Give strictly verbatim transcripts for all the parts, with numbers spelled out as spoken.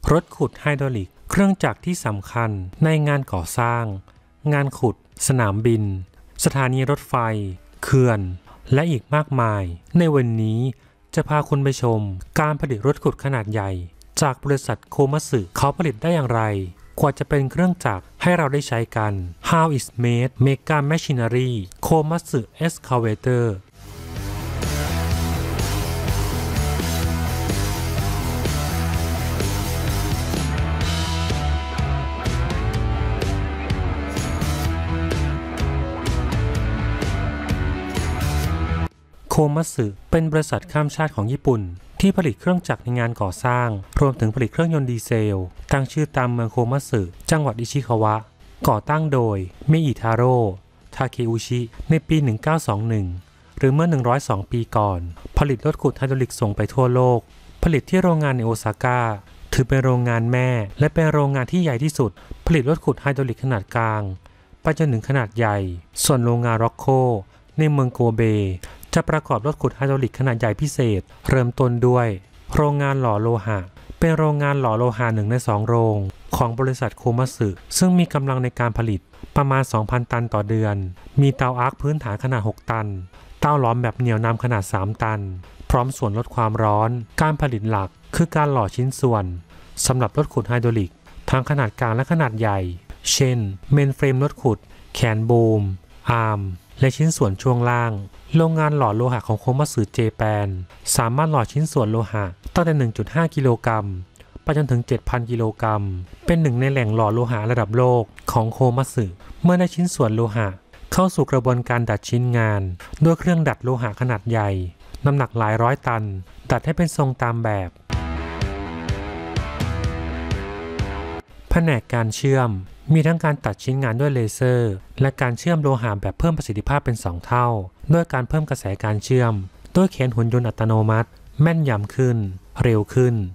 รถขุดไฮดรอลิกเครื่องจักรที่สำคัญในงานก่อสร้างงานขุดสนามบินสถานีรถไฟเขื่อนและอีกมากมายในวันนี้จะพาคุณไปชมการผลิตรถขุดขนาดใหญ่จากบริษัทโคมัตสึเขาผลิตได้อย่างไรกว่าจะเป็นเครื่องจักรให้เราได้ใช้กัน How is made Mega Machinery Komatsu Excavatorโคมัตสึเป็นบริษัทข้ามชาติของญี่ปุ่นที่ผลิตเครื่องจักรในงานก่อสร้างรวมถึงผลิตเครื่องยนต์ดีเซลตั้งชื่อตามเมืองโคมัตสึจังหวัดอิชิคาวะก่อตั้งโดยเมอิทาโร่ทาเคอุชิในปีหนึ่งเก้าสองหนึ่งหรือเมื่อหนึ่งร้อยสองปีก่อนผลิตรถขุดไฮดรอลิกส่งไปทั่วโลกผลิตที่โรงงานในโอซาก้าถือเป็นโรงงานแม่และเป็นโรงงานที่ใหญ่ที่สุดผลิตรถขุดไฮดรอลิกขนาดกลางไปจนถึงขนาดใหญ่ส่วนโรงงานร็อกโคในเมืองโกเบจะประกอบรถขุดไฮดรอลิกขนาดใหญ่พิเศษเริ่มต้นด้วยโรงงานหล่อโลหะเป็นโรงงานหล่อโลหะหนึ่งในสองโรงของบริษัทโคมัตสึซึ่งมีกำลังในการผลิตประมาณ สองพัน ตันต่อเดือนมีเตาอาร์คพื้นฐานขนาดหกตันเตาหลอมแบบเหนี่ยวนำขนาดสามตันพร้อมส่วนลดความร้อนการผลิตหลักคือการหล่อชิ้นส่วนสำหรับรถขุดไฮดรอลิกทั้งขนาดกลางและขนาดใหญ่เช่นเมนเฟรมรถขุดแขนบูมอาร์มและชิ้นส่วนช่วงล่างโรงงานหล่อโลหะของโคมัตสึเจแปนสามารถหล่อชิ้นส่วนโลหะตั้งแต่ หนึ่งจุดห้า กิโลกรัมไปจนถึง เจ็ดพัน กิโลกรัมเป็นหนึ่งในแหล่งหล่อโลหะระดับโลกของโคมัตสึเมื่อได้ชิ้นส่วนโลหะเข้าสู่กระบวนการดัดชิ้นงานด้วยเครื่องดัดโลหะขนาดใหญ่น้ำหนักหลายร้อยตันดัดให้เป็นทรงตามแบบแผนกการเชื่อมมีทั้งการตัดชิ้นงานด้วยเลเซอร์และการเชื่อมโลหะแบบเพิ่มประสิทธิภาพเป็นสองเท่าด้วยการเพิ่มกระแสการเชื่อมด้วยแขนหุ่นยนต์อัตโนมัติแม่นยำขึ้นเร็วขึ้น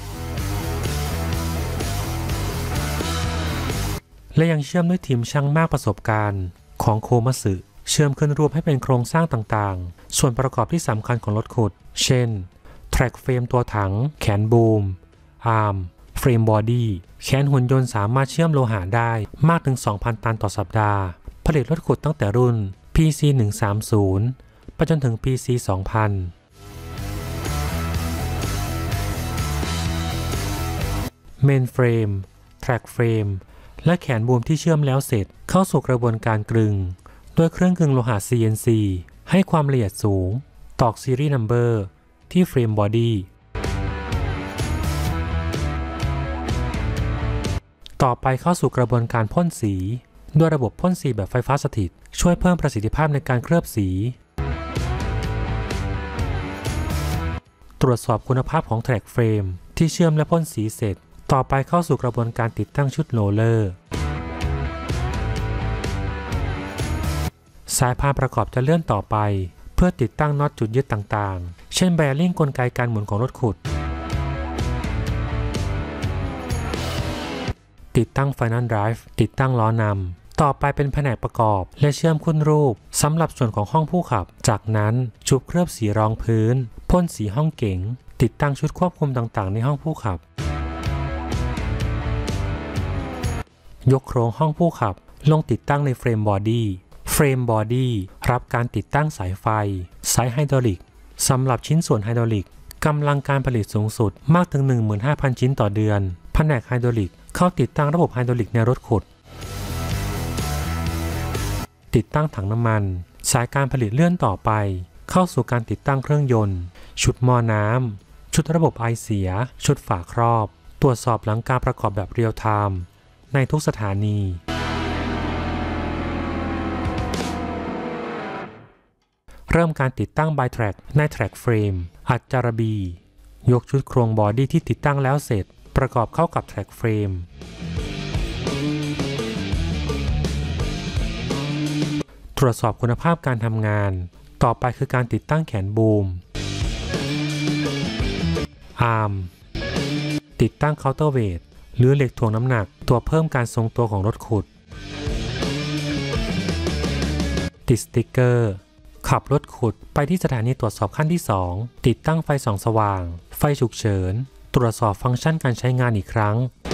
และยังเชื่อมด้วยทีมช่างมากประสบการณ์ของโคมัตสึเชื่อมขึ้นรวมให้เป็นโครงสร้างต่างๆส่วนประกอบที่สำคัญของรถขุดเช่นแทร็กเฟรมตัวถังแขนบูมอาร์มเฟรมบอดี้แขนหุ่นยนต์สามารถเชื่อมโลหะได้มากถึง สองพัน ตันต่อสัปดาห์ผลิตรถขุดตั้งแต่รุ่น พี ซี หนึ่งสามศูนย์ ไปจนถึง พี ซี สองพัน เมนเฟรมแทร็กเฟรมและแขนบูมที่เชื่อมแล้วเสร็จเข้าสู่กระบวนการกลึงด้วยเครื่องกลึงโลหะ ซี เอ็น ซี ให้ความละเอียดสูงตอกซีรีส์นัมเบอร์ที่เฟรมบอดี้ต่อไปเข้าสู่กระบวนการพ่นสีด้วยระบบพ่นสีแบบไฟฟ้าสถิตช่วยเพิ่มประสิทธิภาพในการเคลือบสีตรวจสอบคุณภาพของแทร็กเฟรมที่เชื่อมและพ่นสีเสร็จต่อไปเข้าสู่กระบวนการติดตั้งชุดโรลเลอร์สายพานประกอบจะเลื่อนต่อไปเพื่อติดตั้งน็อตจุดยึดต่างๆเช่นแบริ่งกลไกการหมุนของรถขุดติดตั้งไฟนัลไดรฟ์ติดตั้งล้อนำต่อไปเป็นแผนกประกอบและเชื่อมขึ้นรูปสำหรับส่วนของห้องผู้ขับจากนั้นชุบเคลือบสีรองพื้นพ่นสีห้องเก๋งติดตั้งชุดควบคุมต่างๆในห้องผู้ขับยกโครงห้องผู้ขับลงติดตั้งในเฟรมบอดี้เฟรมบอดี้รับการติดตั้งสายไฟสายไฮดรอลิกสำหรับชิ้นส่วนไฮดรอลิกกำลังการผลิตสูงสุดมากถึง หนึ่งหมื่นห้าพัน ชิ้นต่อเดือนแผนกไฮดรอลิกเข้าติดตั้งระบบไฮดรอลิกในรถขุดติดตั้งถังน้ำมันสายการผลิตเลื่อนต่อไปเข้าสู่การติดตั้งเครื่องยนต์ชุดหม้อน้ำชุดระบบไอเสียชุดฝาครอบตรวจสอบหลังการประกอบแบบเรียลไทม์ในทุกสถานีเริ่มการติดตั้งไบแทร็กในแทร็กเฟรมอัดจารบียกชุดโครงบอดี้ที่ติดตั้งแล้วเสร็จประกอบเข้ากับแทร็กเฟรมตรวจสอบคุณภาพการทำงานต่อไปคือการติดตั้งแขนบูมอาร์มติดตั้งเคาน์เตอร์เวทหรือเหล็กถ่วงน้ำหนักตัวเพิ่มการทรงตัวของรถขุดติดสติ๊กเกอร์ขับรถขุดไปที่สถานีตรวจสอบขั้นที่สองติดตั้งไฟส่องสว่างไฟฉุกเฉินตรวจสอบฟังก์ชันการใช้งานอีกครั้ง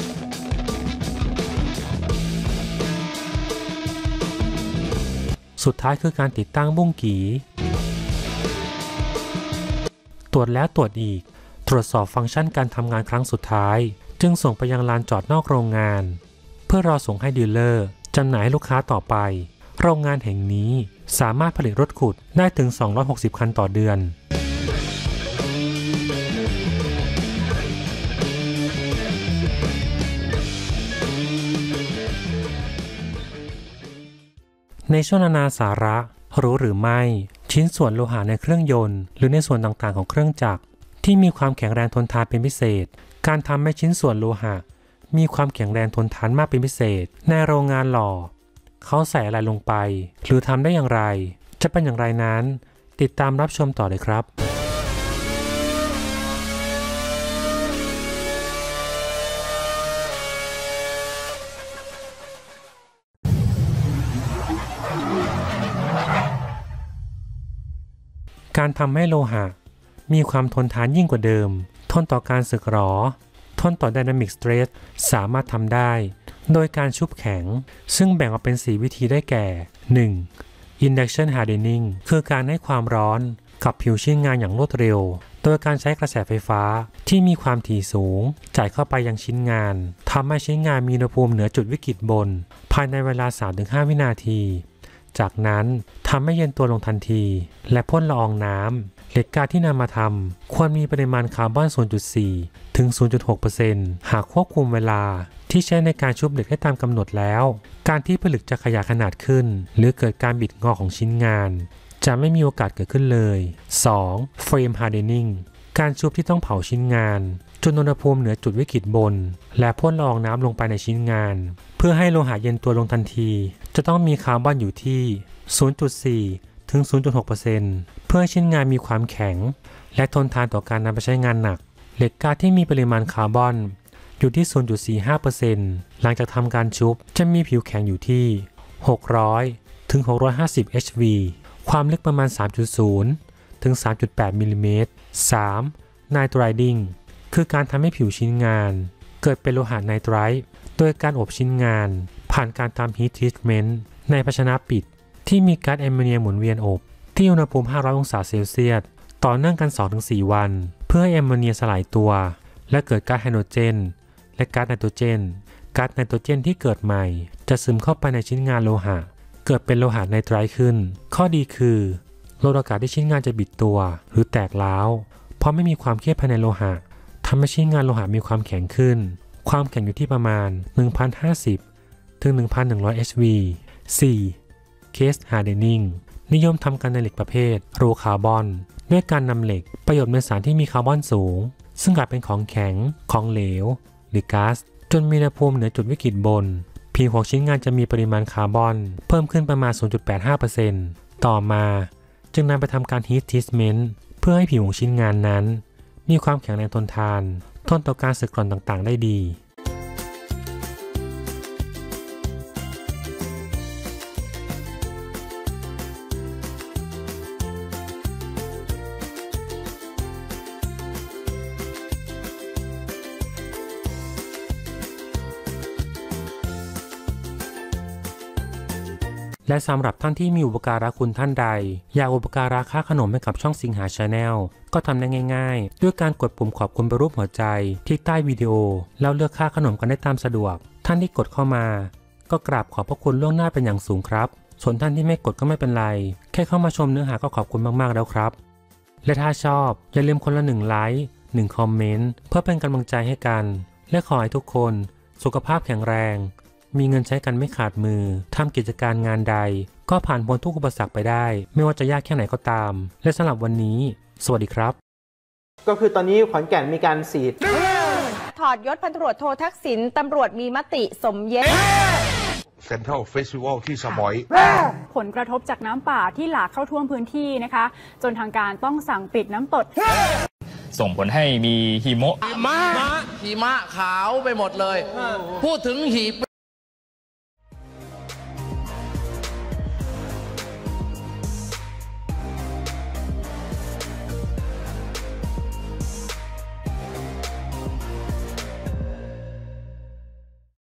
สุดท้ายคือการติดตั้งบุ้งกี่ตรวจแล้วตรวจอีกตรวจสอบฟังก์ชันการทำงานครั้งสุดท้ายจึงส่งไปยังลานจอดนอกโรงงานเพื่อรอส่งให้ดีลเลอร์จำหน่ายให้ลูกค้าต่อไปโรงงานแห่งนี้สามารถผลิตรถขุดได้ถึงสองร้อยหกสิบคันต่อเดือนในช่วงนานาสาระรู้หรือไม่ชิ้นส่วนโลหะในเครื่องยนต์หรือในส่วนต่างๆของเครื่องจักรที่มีความแข็งแรงทนทานเป็นพิเศษการทำให้ชิ้นส่วนโลหะมีความแข็งแรงทนทานมากเป็นพิเศษในโรงงานหล่อเขาใส่อะไรลงไปหรือทำได้อย่างไรจะเป็นอย่างไรนั้นติดตามรับชมต่อเลยครับการทำให้โลหะมีความทนทานยิ่งกว่าเดิมทนต่อการสึกหรอทนต่อ Dynamic Stress สามารถทำได้โดยการชุบแข็งซึ่งแบ่งออกเป็นสี่วิธีได้แก่ หนึ่ง Induction Hardening คือการให้ความร้อนกับผิวชิ้นงานอย่างรวดเร็วโดยการใช้กระแสไฟฟ้าที่มีความถี่สูงจ่ายเข้าไปยังชิ้นงานทำให้ชิ้นงานมีอุณหภูมิเหนือจุดวิกฤตบนภายในเวลา สามถึงห้า วินาทีจากนั้นทำให้เย็นตัวลงทันทีและพ่นละอองน้ำเหล็กกาที่นำมาทำควรมีปริมาณคาร์บอน ศูนย์จุดสี่ ถึง ศูนย์จุดหกเปอร์เซ็นต์ หากควบคุมเวลาที่ใช้ในการชุบเหล็กได้ตามกำหนดแล้วการที่ผลึกจะขยายขนาดขึ้นหรือเกิดการบิดงอของชิ้นงานจะไม่มีโอกาสเกิดขึ้นเลย สอง Frame Hardening การชุบที่ต้องเผาชิ้นงานจนอุณหภูมิเหนือจุดวิกฤตบนและพ่นละอองน้ำลงไปในชิ้นงานเพื่อให้โลหะเย็นตัวลงทันทีจะต้องมีคาร์บอนอยู่ที่ ศูนย์จุดสี่ ถึง ศูนย์จุดหกเปอร์เซ็นต์ เพื่อให้ชิ้นงานมีความแข็งและทนทานต่อการนำไปใช้งานหนักเหล็กกาที่มีปริมาณคาร์บอนอยู่ที่ ศูนย์จุดสี่ห้าเปอร์เซ็นต์ หลังจากทำการชุบจะมีผิวแข็งอยู่ที่ หกร้อย ถึง หกร้อยห้าสิบ เอช วี ความลึกประมาณ สามจุดศูนย์ ถึง สามจุดแปด มิลลิเมตร สาม Nitriding คือการทำให้ผิวชิ้นงานเกิดเป็นโลหะไนไตรท์โดยการอบชิ้นงานผ่านการทำ Heat Treatment ในภาชนะปิดที่มีก๊าซแอมโมเนียหมุนเวียนอบที่อุณหภูมิ ห้าร้อย องศาเซลเซียสต่อเนื่องกัน สองถึงสี่ วันเพื่อให้แอมโมเนียสลายตัวและเกิดก๊าซไฮโดรเจนและก๊าซไนโตรเจนก๊าซไนโตรเจนที่เกิดใหม่จะซึมเข้าไปในชิ้นงานโลหะเกิดเป็นโลหะไนไตรท์ขึ้นข้อดีคือลดโอกาสที่ชิ้นงานจะบิดตัวหรือแตกร้าวเพราะไม่มีความเครียดภายในโลหะทำให้ชิ้นงานโลหะมีความแข็งขึ้นความแข็งอยู่ที่ประมาณ หนึ่งพันห้าสิบ ถึง หนึ่งพันหนึ่งร้อย เอช วี สี่ Case Hardening นิยมทำกันในเหล็กประเภทโลคาร์บอนด้วยการนำเหล็กประโยชน์เป็นสารที่มีคาร์บอนสูงซึ่งอาจเป็นของแข็งของเหลวหรือก๊าซจนมีอุณหภูมิเหนือจุดวิกฤตบนผิวของชิ้นงานจะมีปริมาณคาร์บอนเพิ่มขึ้นประมาณ ศูนย์จุดแปดห้าเปอร์เซ็นต์ ต่อมาจึงนำไปทำการ Heat Treatment เพื่อให้ผิวของชิ้นงานนั้นมีความแข็งแรงทนทานทนต่อการสึกหร่อนต่างๆได้ดี และสำหรับท่านที่มีอุปการะคุณท่านใดอยากอุปการะค่าขนมให้กับช่องสิงหา Channel ก็ทำได้ง่ายๆด้วยการกดปุ่มขอบคุณเป็นรูปหัวใจที่ใต้วิดีโอแล้วเลือกค่าขนมกันได้ตามสะดวกท่านที่กดเข้ามาก็กราบขอบพระคุณล่วงหน้าเป็นอย่างสูงครับส่วนท่านที่ไม่กดก็ไม่เป็นไรแค่เข้ามาชมเนื้อหาก็ขอบคุณมากๆแล้วครับและถ้าชอบอย่าลืมคนละหนึ่งไลค์หนึ่งคอมเมนต์เพื่อเป็นกำลังใจให้กันและขอให้ทุกคนสุขภาพแข็งแรงมีเงินใช้กันไม่ขาดมือทำกิจการงานใดก็ผ่านพ้นทุกอุปสรรคไปได้ไม่ว่าจะยากแค่ไหนก็ตามและสำหรับวันนี้สวัสดีครับก็คือตอนนี้ขอนแก่นมีการสีดถอดยศพันตำรวจโททักษิณตำรวจมีมติสมยศเซ็นทรัลเฟสติวัลที่สมอยผลกระทบจากน้ำป่าที่หลากเข้าท่วมพื้นที่นะคะจนทางการต้องสั่งปิดน้ำตกส่งผลให้มีหิมะหิมะหิมะขาวไปหมดเลยพูดถึงหีบ